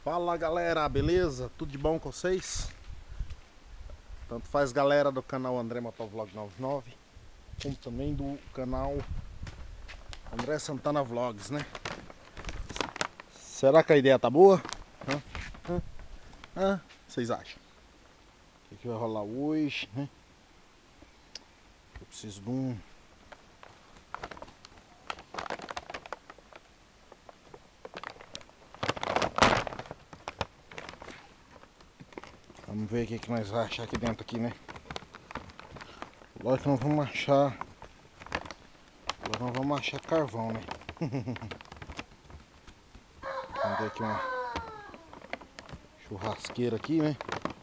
Fala galera, beleza? Tudo de bom com vocês? Tanto faz galera do canal André Motovlog 99, como também do canal André Santana Vlogs, né? Será que a ideia tá boa? Vocês acham? O que vai rolar hoje, né? Eu preciso de um... Vamos ver o que nós vamos achar aqui dentro aqui, né? Lógico que não vamos achar... Agora não vamos achar carvão, né? Vamos ver aqui uma churrasqueira aqui, né?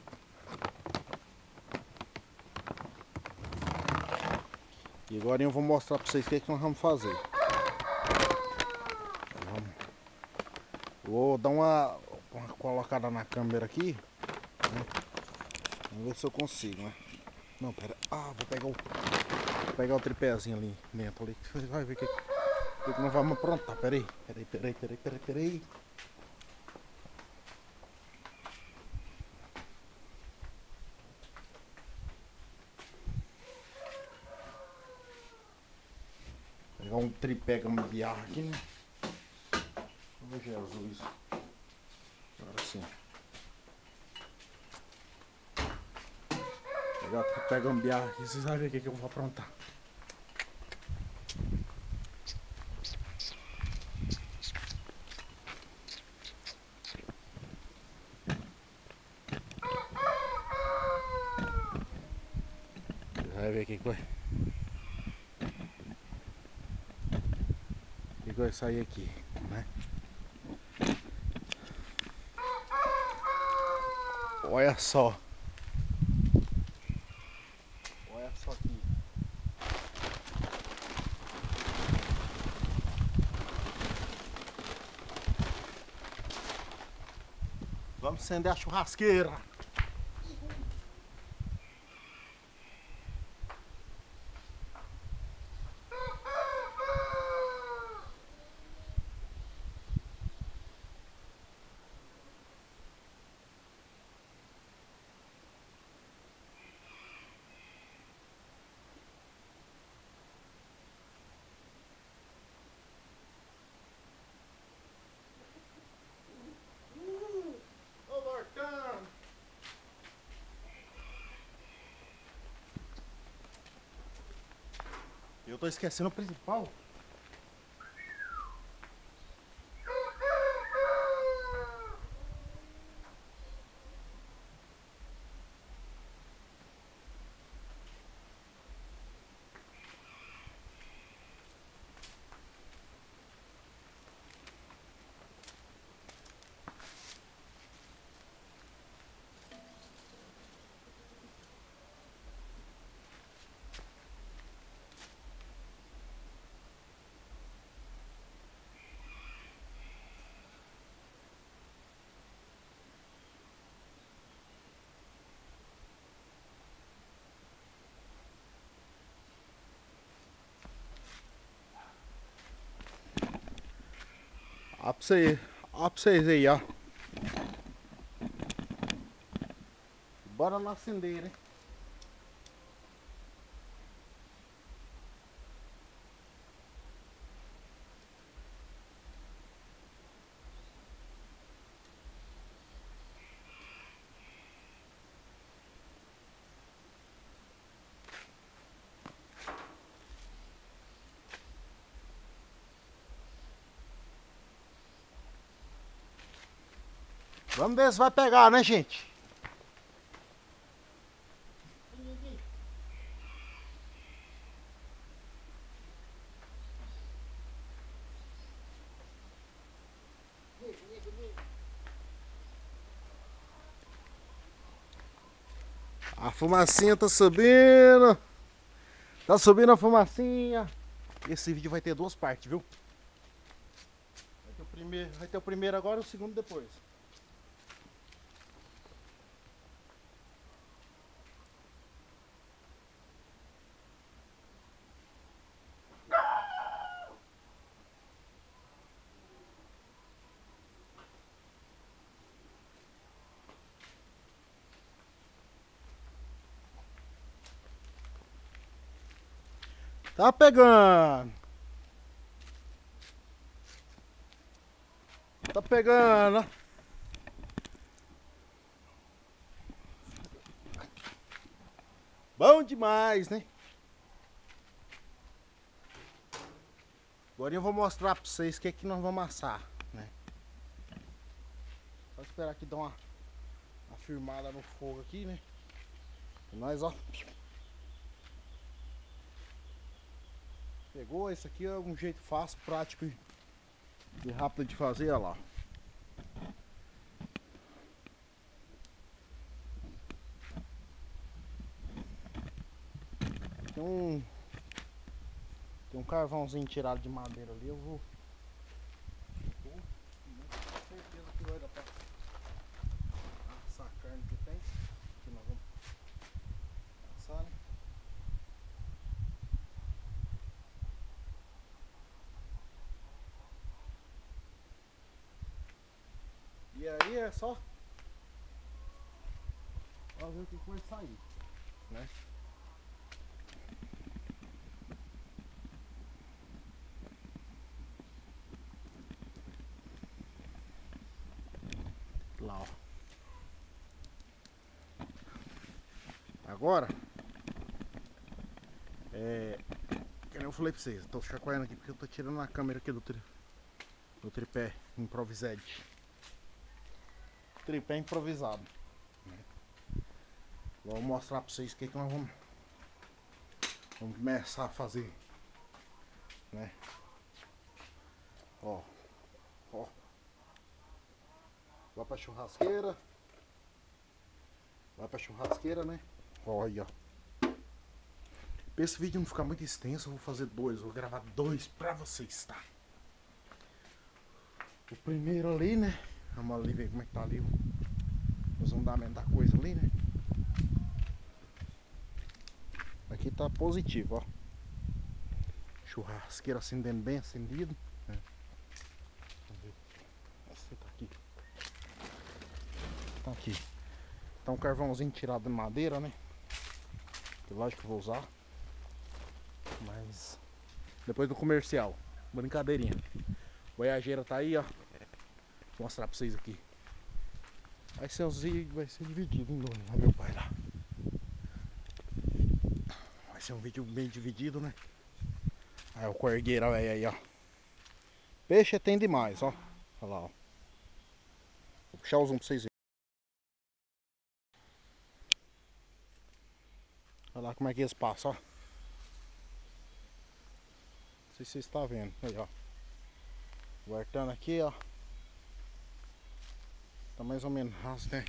E agora eu vou mostrar pra vocês o que nós vamos fazer. Vou dar uma colocada na câmera aqui, né? Vamos ver se eu consigo, né? Não, pera. Vou pegar o tripézinho ali dentro ali. Você vai ver o que nós vamos aprontar. Pera aí. Pegar um tripé gambiarra aqui, né? Oh, Jesus. Agora sim. Pegar o tripé gambiarra aqui, vocês vão ver o que eu vou aprontar. Vocês vão ver o que vai sair aqui, né? Olha só. Olha só aqui. Vamos acender a churrasqueira. Ô, voltando. Eu tô esquecendo o principal. Ó pra vocês aí, ó. Bora lá acender, né? Vamos ver se vai pegar, né, gente? A fumacinha tá subindo. Tá subindo a fumacinha. Esse vídeo vai ter duas partes, viu? Vai ter o primeiro agora e o segundo depois. Tá pegando. Tá pegando, ó. Bom demais, né? Agora eu vou mostrar pra vocês o que é que nós vamos assar, né? Só esperar que dá uma firmada no fogo aqui, né? E nós, ó. Pegou, esse aqui é um jeito fácil, prático e rápido de fazer, olha lá. Tem um carvãozinho tirado de madeira ali, eu vou. Com certeza que vai dar pra assar a carne que tem. Que nós vamos assar, né? E aí é só ver o que vai sair, né? Lá, ó. Agora, que nem eu falei pra vocês, eu tô chacoalhando aqui porque eu tô tirando a câmera aqui do tripé improvisado. Tripé improvisado. Vou mostrar pra vocês o que nós vamos começar a fazer, né? Ó, ó. Vai pra churrasqueira. Vai pra churrasqueira, né? Olha. Pra esse vídeo não ficar muito extenso, eu vou fazer dois. Vou gravar dois pra vocês, tá? O primeiro ali, né? Vamos ali ver como é que tá ali os fundamentos da coisa ali, né? Aqui tá positivo, ó. Churrasqueira acendendo bem acendido, né? Vamos ver. Esse tá aqui. Tá aqui. Tá um carvãozinho tirado de madeira, né? Que lógico que eu vou usar. Mas depois do comercial. Brincadeirinha. Voyageira tá aí, ó. Vou mostrar pra vocês aqui. Vai ser dividido em dois, ó, meu pai lá. Vai ser um vídeo bem dividido, né? Aí o corgueiro aí, ó. Peixe tem demais, ó. Olha lá, ó. Vou puxar o zoom pra vocês verem. Olha lá como é que eles passam, ó. Não sei se vocês estão vendo. Aí, ó. Voltando aqui, ó. Tá mais ou menos raso, né?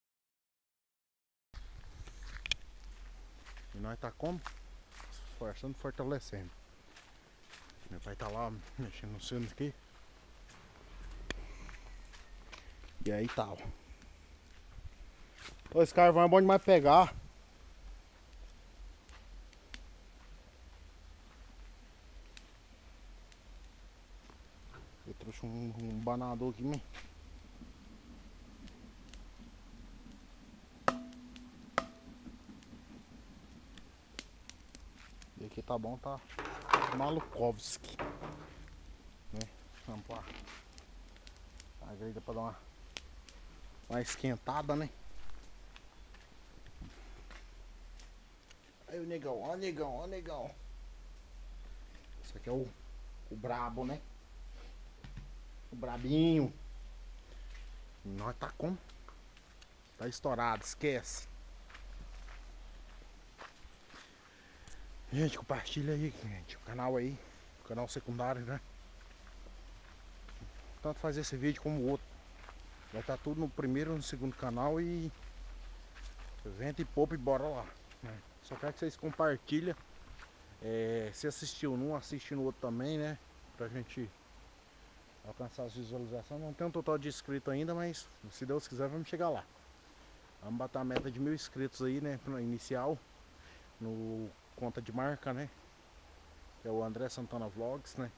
E nós tá como? Esforçando, fortalecendo. Meu pai tá lá mexendo no sino aqui. E aí tá, ó. Esse carvão é bom demais pegar. Eu trouxe um banador aqui, né? E aqui tá bom, tá Malukovski, né? Vamos lá. A grelha pra dar uma esquentada, né? Aí o negão, ó negão, ó negão. Esse aqui é o brabo, né? O brabinho. Nós tá como? Tá estourado, esquece. Gente, compartilha aí, gente, o canal aí, o canal secundário, né? Tanto fazer esse vídeo como o outro. Vai estar tudo no primeiro e no segundo canal e vento e poupa e bora lá, né? Só quero que vocês compartilhem. Se assistiu num, assiste no outro também, né? Pra gente alcançar as visualizações. Não tem um total de inscritos ainda, mas se Deus quiser vamos chegar lá. Vamos bater a meta de 1000 inscritos aí, né? Inicial. No conta de marca, né? Que é o André Santana Vlogs, né?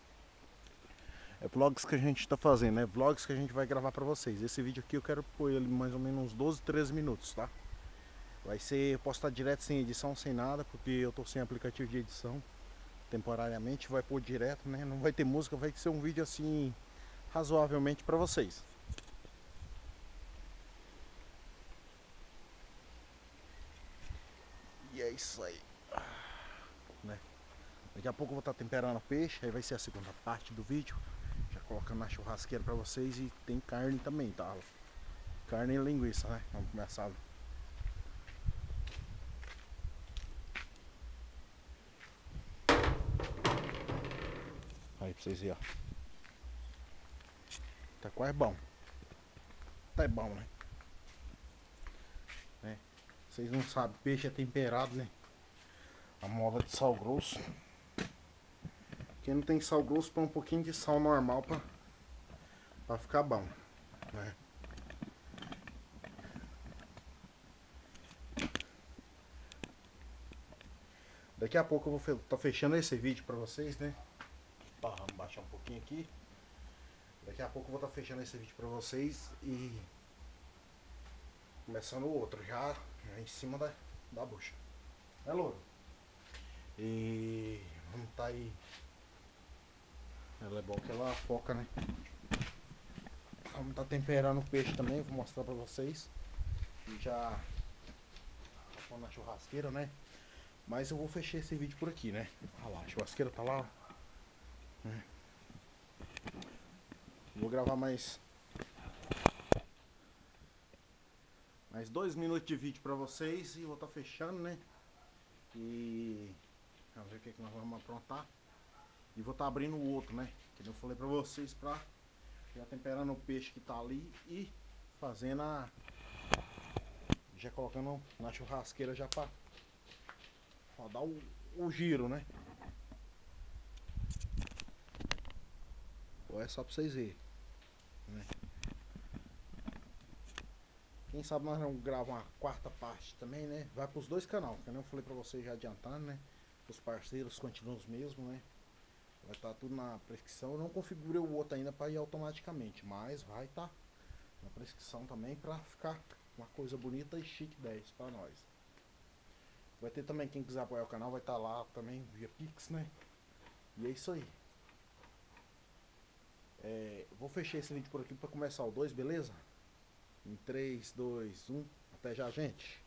É vlogs que a gente tá fazendo, né? Vlogs que a gente vai gravar pra vocês. Esse vídeo aqui eu quero pôr ele mais ou menos uns 12, 13 minutos, tá? Vai ser postar direto sem edição, sem nada, porque eu tô sem aplicativo de edição. temporariamente, vai pôr direto, né? Não vai ter música, vai ser um vídeo assim razoavelmente para vocês. E é isso aí, né? Daqui a pouco eu vou estar temperando o peixe, aí vai ser a segunda parte do vídeo. Já colocando na churrasqueira para vocês e tem carne também, tá? Carne e linguiça, né? Vamos começar. Aí pra vocês verem, ó. Tá quase bom. Tá bom, né? Vocês não sabem, peixe é temperado, né? A moda de sal grosso. Quem não tem sal grosso, põe um pouquinho de sal normal pra ficar bom, né? Daqui a pouco eu vou estar fechando esse vídeo pra vocês, né? Vamos baixar um pouquinho aqui. Daqui a pouco eu vou estar fechando esse vídeo pra vocês e começando o outro já em cima da bucha. É, louro? E vamos tá aí. Ela é bom que ela foca, né? Vamos tá temperando o peixe também, vou mostrar pra vocês. E já pôr na churrasqueira, né? Mas eu vou fechar esse vídeo por aqui, né? Olha lá, a churrasqueira tá lá, né? Vou gravar mais 2 minutos de vídeo pra vocês e vou estar fechando, né? E vamos ver o que nós vamos aprontar. E vou estar abrindo o outro, né? Que eu falei pra vocês, pra já temperando o peixe que tá ali e fazendo já colocando na churrasqueira já pra dar o giro, né? Ou é só pra vocês verem, né? Quem sabe nós vamos gravar uma quarta parte também, né? Vai pros dois canais, que eu falei pra vocês já adiantando, né? Os parceiros continuam os mesmos, né? Vai estar tudo na prescrição. Eu não configurei o outro ainda para ir automaticamente, mas vai estar na prescrição também para ficar uma coisa bonita e chique 10 para nós. Vai ter também, quem quiser apoiar o canal, vai estar lá também via Pix, né? E é isso aí. Vou fechar esse vídeo por aqui para começar o 2, beleza? Em 3, 2, 1. Até já, gente.